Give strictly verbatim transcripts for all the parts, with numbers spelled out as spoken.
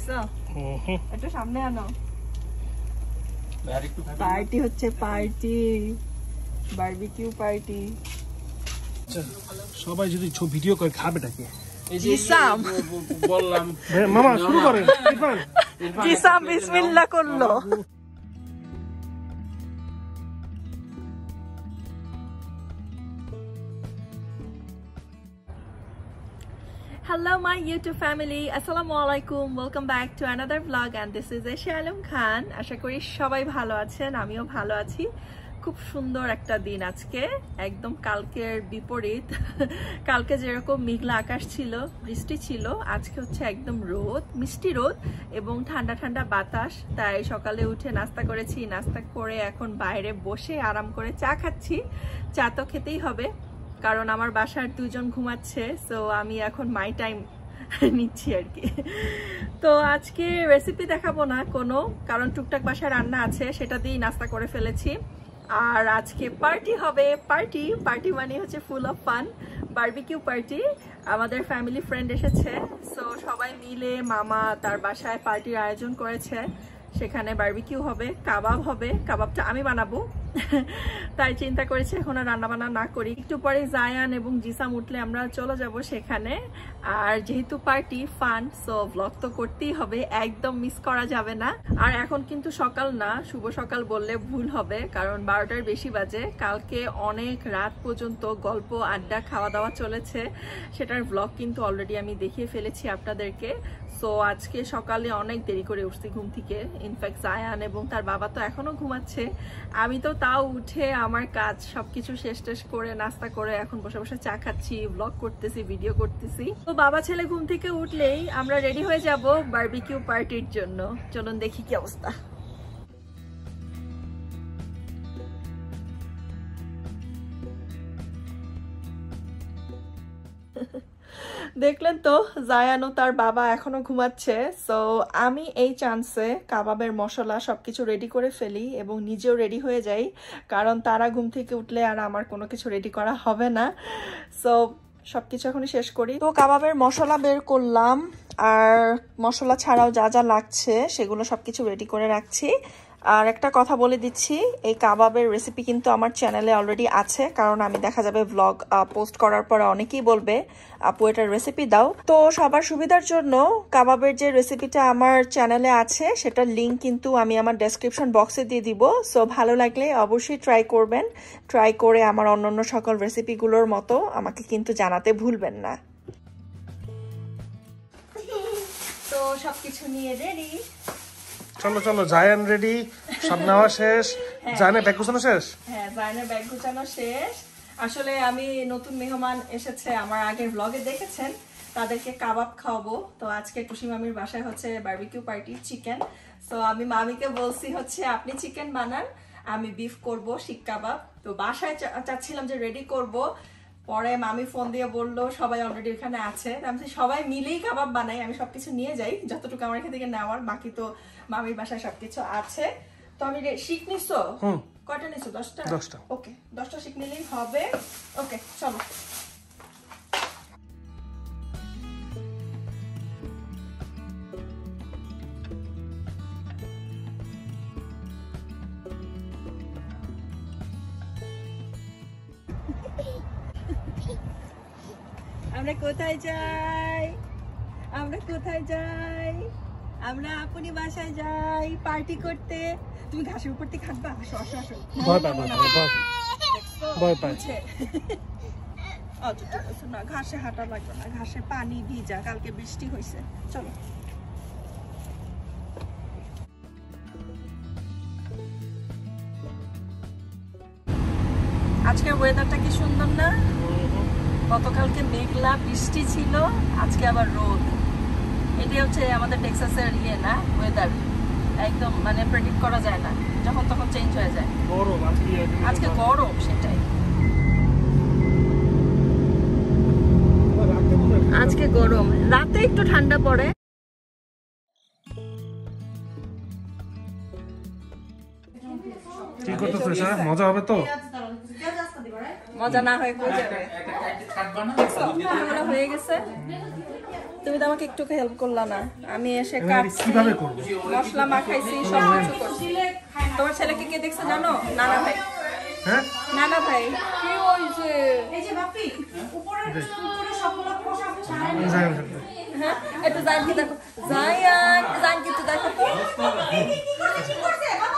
দেখছো একটু সামনে আনো পার্টি হচ্ছে পার্টি বারবিকিউ পার্টি সবাই যদি ভিডিও করে খাবেটাকে জিসাম বললাম মামা শুরু করেন ইরফান জিসাম বিসমিল্লাহ করলো Hello my YouTube family, Assalamu alaikum, welcome back to another vlog and this is Esha Alam Khan. আশা করি সবাই ভালো আছেন, আমিও ভালো আছি। খুব সুন্দর একটা দিন আজকে, একদম কালকের বিপরীত। কালকে যেরকম মেঘলা আকাশ ছিল, বৃষ্টি ছিল, আজকে হচ্ছে একদম রোদ, মিষ্টি রোদ এবং ঠান্ডা ঠান্ডা বাতাস। তাই সকালে উঠে নাস্তা করেছি, নাস্তা করে এখন বাইরে বসে আরাম করে চা খাচ্ছি। চা তো খেতেই হবে কারণ আমার বাসার দুজন ঘুমাচ্ছে, সো আমি এখন মাই টাইম নিচ্ছি আর কি। তো আজকে রেসিপি দেখাবো না কোনো, কারণ টুকটাক বাসায় রান্না আছে, সেটা দিয়েই নাস্তা করে ফেলেছি। আর আজকে পার্টি হবে, পার্টি পার্টি মানে হচ্ছে full of fun, barbecue party. আমাদের ফ্যামিলি ফ্রেন্ড এসেছে, সো সবাই মিলে মামা তার বাসায় পার্টির আয়োজন করেছে। সেখানে বারবিকিউ হবে, কাবাব হবে, কাবাবটা আমি বানাবো। তাই চিন্তা করেছি এখন আর রান্না বান্না না করি, একটু পরে জায়ান এবং জিসাম উঠলে আমরা চলে যাব সেখানে। আর যেহেতু পার্টি ফান, সো ব্লগ তো করতেই হবে, একদম মিস করা যাবে না। আর এখন কিন্তু সকাল না, শুভ সকাল বললে ভুল হবে কারণ বারোটার বেশি বাজে। কালকে অনেক রাত পর্যন্ত গল্প আড্ডা খাওয়া দাওয়া চলেছে, সেটার ব্লগ কিন্তু অলরেডি আমি দেখিয়ে ফেলেছি আপনাদেরকে। সো আজকে সকালে অনেক দেরি করে উঠছি ঘুম থেকে, ইনফ্যাক্ট জায়ান এবং তার বাবা তো এখনো ঘুমাচ্ছে। আমি তো তাও উঠে আমার কাজ সবকিছু শেষ টেস করে নাস্তা করে এখন বসে বসে চা খাচ্ছি, ব্লগ করতেছি, ভিডিও করতেছি। তো বাবা ছেলে ঘুম থেকে উঠলেই আমরা রেডি হয়ে যাব বারবিকিউ পার্টির জন্য। চলুন দেখি কি অবস্থা। দেখলেন তো জায়ান ও তার বাবা এখনো ঘুমাচ্ছে। সো আমি এই চান্সে কাবাবের মশলা সবকিছু রেডি করে ফেলি এবং নিজেও রেডি হয়ে যাই, কারণ তারা ঘুম থেকে উঠলে আর আমার কোনো কিছু রেডি করা হবে না। সো সবকিছু এখনই শেষ করি। তো কাবাবের মশলা বের করলাম, আর মশলা ছাড়াও যা যা লাগছে সেগুলো সবকিছু রেডি করে রাখছি। আর একটা কথা বলে দিচ্ছি, এই কাবাবের রেসিপি কিন্তু আমার চ্যানেলে অলরেডি আছে, কারণ আমি দেখা যাবে ব্লগ পোস্ট করার পরে অনেকেই বলবে আপু এটার রেসিপি দাও। তো সবার সুবিধার জন্য কাবাবের যে রেসিপিটা আমার চ্যানেলে আছে সেটার লিঙ্ক কিন্তু আমি আমার ডেসক্রিপশন বক্সে দিয়ে দিব। সো ভালো লাগলে অবশ্যই ট্রাই করবেন, ট্রাই করে আমার অন্যান্য সকল রেসিপিগুলোর মতো আমাকে কিন্তু জানাতে ভুলবেন না। তো সবকিছু নিয়ে রেডি, চলো চলো জায়ান রেডি, সব নেওয়া শেষ, জায়ানের ব্যাগ গুছানো শেষ। হ্যাঁ জায়ানের ব্যাগ গুছানো শেষ। আসলে আমি নতুন মেহমান এসেছে, আমার আগের ব্লগে দেখেছেন, তাদেরকে কাবাব খাওয়াবো। তো আজকে টুসি মামির বাসায় হচ্ছে বারবিকিউ পার্টি, চিকেন। সো আমি মামিকে বলছি হচ্ছে আপনি চিকেন বানান, আমি বিফ করব, শিক কাবাব। তো বাসায় চাচ্ছিলাম যে রেডি করব, পরে মামি ফোন দিয়ে বললো সবাই অলরেডি ওখানে আছে। আমি সবাই মিলেই কাবাব বানাই, আমি সবকিছু নিয়ে যাই যতটুকু আমার এখান থেকে নেওয়ার, বাকি তো মামির বাসায় সবকিছু আছে। তো আমি শিক নিছো, কয়টা নিছো? দশটা। দশটা ওকে, দশটা শিক নিলেই হবে। ওকে চলো। আমরা কোথায় যাই? আমরা কোথায় যাই? আমরা আপনি বাসায় যাই পার্টি করতে। তুমি ঘাসের উপর থেকে খাটবা? আসো আসো আসো। ভয় পায় ভয় পায় না, ঘাসে হাঁটা লাগবে না, ঘাসে পানি ভিজা, কালকে বৃষ্টি হয়েছে। চলো। আজকের ওয়েদারটা কি সুন্দর না? গতকালকে মেঘলা বৃষ্টি ছিল, আজকে আবার রোদ। এটাই হচ্ছে আমাদের টেক্সাসের ইয়ে না, ওয়েদার একদম মানে প্রেডিক্ট করা যায় না, যখন তখন চেঞ্জ হয়ে যায়। গরম আজকে গরম, সেটাই আজকে গরম, রাতে একটু ঠান্ডা পড়ে। কি করতেছিস? মজা হবে তো? মজা না হয়ে কই যাবে? হয়ে গেছে। তুমি তো আমাকে একটু হেল্প করলা না। আমি এসে আমি কাটছি, কিভাবে করব? মশলা মাখাইছি, সব কিছু করছি। তোমার ছেলেকে কে দেখছে জানো? নানা ভাই। হ্যাঁ নানা ভাই কি হইছে? এই যে বাপি উপরে উপরে সবগুলো পোশাক ছাড়াই জায়ান সাথে। হ্যাঁ একটু জায়ান কি দেখো, জায়ান জায়ান কি একটু দেখো তো। কি করছে করছে বাবা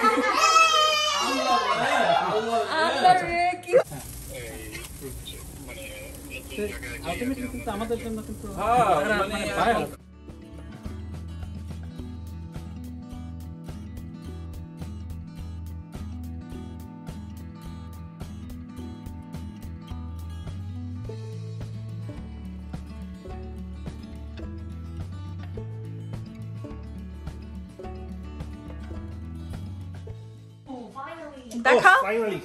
আল্লাহ রে কি আলটিমেটলি কিন্তু আমাদের জন্য কিন্তু হ্যাঁ মানে ভালো দেখা। ফাইনালি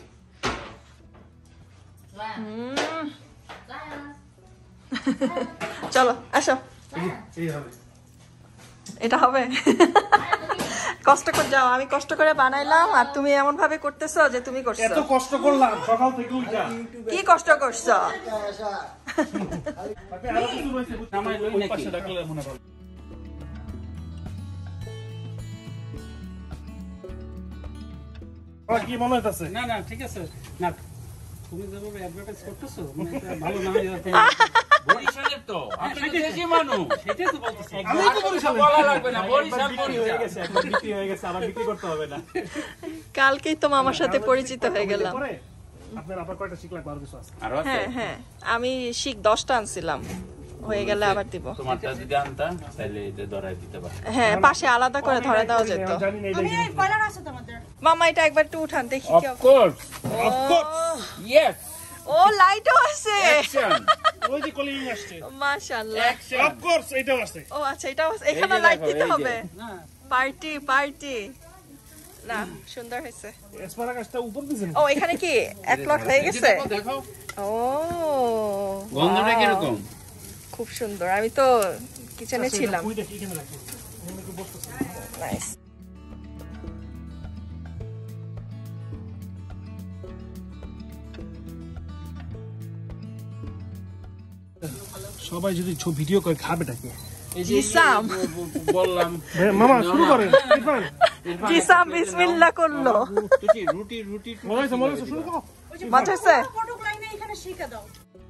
চলো আসো, এই হবে। এটা হবে। কষ্ট করে যাও, আমি কষ্ট করে বানাইলাম আর তুমি এমন ভাবে করতেছো যে তুমি করছো। এত কষ্ট করলাম সকাল থেকে উঠা। কি কষ্ট করছো? আপনি আরো কিছু রয়েছে নামাই লই ওই নাকি পাশে রাখলে মনে পড়ে। আমার কি মনে হইতাছে? না না ঠিক আছে না তুমি যেভাবে অ্যাডভার্টাইজ করতেছো মানে এটা ভালো না হয় বরিশালের তো আপনি তো দেশি মানুষ সেটাই তো বলতেছি আমি তো বরিশালে। বলা লাগবে না বরিশাল বিক্রি হয়ে বরিশাল গেছে, একবার বিক্রি হয়ে গেছে, আবার বিক্রি করতে হবে না। কালকেই তো মামার সাথে পরিচিত হয়ে গেলাম। পরে আপনার আবার কয়টা শিখলা আরো কিছু আছে? আর আছে হ্যাঁ হ্যাঁ, আমি শিখ দশটা আনছিলাম, হয়ে গেলে আবার দিব। তোমারটা যদি আনতা তাহলে এটা ধরাই দিতে পারো হ্যাঁ পাশে আলাদা করে ধরে দেওয়া যেত। আমি জানি না এটা আমি কি। এই কয়লার আছে তোমাদের মামা এটা একবার একটু উঠান দেখি অফ কি কোর্স Of course. ইয়েস ও লাইটও আছে, অ্যাকশন ওই যে কলিং আসছে। মাশাআল্লাহ। অ্যাকশন Of course, এটাও আছে। ও আচ্ছা এটা এখানে যে লাইট দেখো, দিতে এই যে। হবে। না পার্টি পার্টি না, সুন্দর হয়েছে। এসপারাগাসটা উপর দিছেন। ও এখানে কি এক লট হয়ে গেছে? দেখো দেখো ও গন্ধটা wow, কিরকম খুব সুন্দর। আমি তো কিচেনে ছিলাম। ওইটা কি এখানে রাখো? এখানে কি বসতেছে? নাইস। সবাই যদি ছবি ভিডিও করে খাবেটা কি? এই যে জিসাম। বললাম মামা শুরু করেন। ইরফান জিসাম বিসমিল্লাহ করলো। তুই রুটি রুটি মনে হইছে মনে হইছে শুরু করো। মজা হয়েছে? ফটক লাইনে এখানে শিখে দাও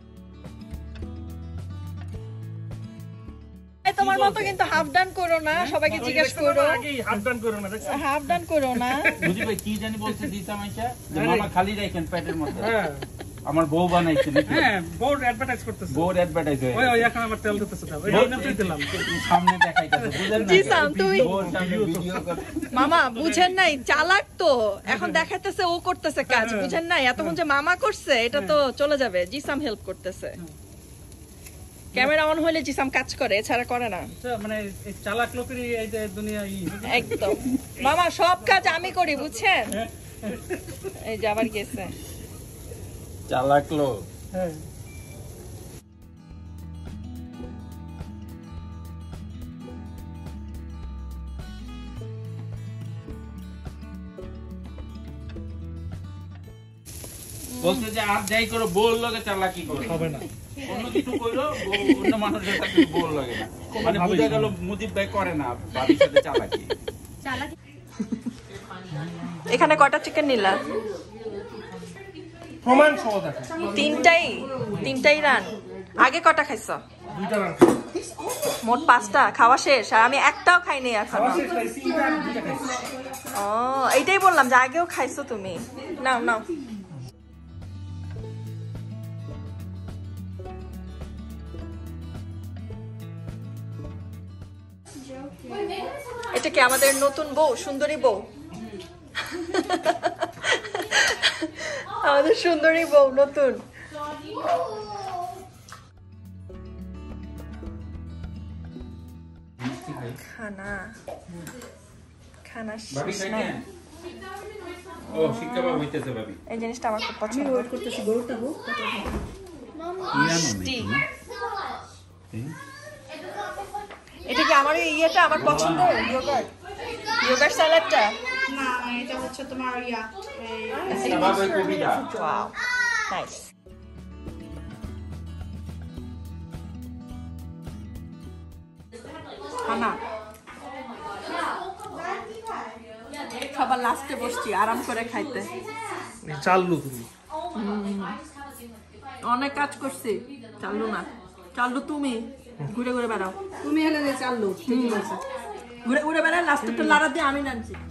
এই তোমার মতো কিন্তু হাফ ডান করো না, সবাইকে জিজ্ঞেস করো। আগেই হাত ডান করো না, দেখছেন? হাফ ডান করো না। বুঝি ভাই কি জানি বলছে দিতাম আইসা যে মামা খালি রাখেন পেটের মধ্যে হ্যাঁ আমার বউ বানাইছে নাকি হ্যাঁ বোর্ড অ্যাডভার্টাইজ করতেছে বউর অ্যাডভার্টাইজ ওই হয়ে ওই এখন আবার তেল দিতেছে দাও এই জন্যই দিলাম সামনে দেখাইতাছে বুঝেন না জিসাম, তুই- বউর সামনে ভিডিও করে মামা বুঝেন নাই, চালাক তো এখন দেখাইতেছে ও করতেছে কাজ, বুঝেন নাই? এতক্ষণ যে মামা করছে এটা তো চলে যাবে। জিসাম হেল্প করতেছে। ক্যামেরা অন হলে জিসাম কাজ করে, এছাড়া করে না। মানে এই চালাক লোকেরই এই যে দুনিয়া ই একদম মামা সব কাজ আমি করি, বুঝছেন? এই যে আবার গেছে। চালাক লোক হ্যাঁ বলতে যে আর যাই করো বউর লগে চালাকি করো হবে না। অন্য কিছু কইরো বউ- অন্য মানুষের সাথে বউর লাগে না মানে বুঝা গেল মুজিব ভাই করে না বাড়ির সাথে চালাকি এখানে কটা চিকেন নিলা? প্রমাণ সহ দেখেন। তিনটাই তিনটাই রান। আগে কটা খাইছো? দুইটা রান। মোট পাঁচটা খাওয়া শেষ, আর আমি একটাও খাইনি এখনো। আমার শেষ খাইছি, এটা আমি দুইটা খাইছি। ও এইটাই বললাম যে আগেও খাইছো তুমি। নাও নাও। এটা কি আমাদের নতুন বউ, সুন্দরী বউ? আমাদের সুন্দরী বউ নতুন। খানা খানা ভাবি শেষ নাই। খাইতেন ও শিক্ষা বাবু হইতেছে ভাবি এই জিনিসটা আমার খুব পছন্দ। করতেছি গরুটা হোক মিষ্টি। এটা কি আমার এই ইয়েটা আমার পছন্দ, ইয়োগার্ট ইয়োগার্ট স্যালাডটা। না এটা হচ্ছে তোমার ইয়া এই বাবু কবিতা ওয়াও নাইস। সবার লাস্টে বসছি আরাম করে খাইতে। চাললু তুমি অনেক কাজ করছি, চালু না, চালু তুমি ঘুরে ঘুরে বেড়াও, তুমি এলে যে চাললো ঠিকই বলছো। ঘুরে ঘুরে বেড়াও, লাস্টে তো লাড়া দিয়ে আমি নামছি।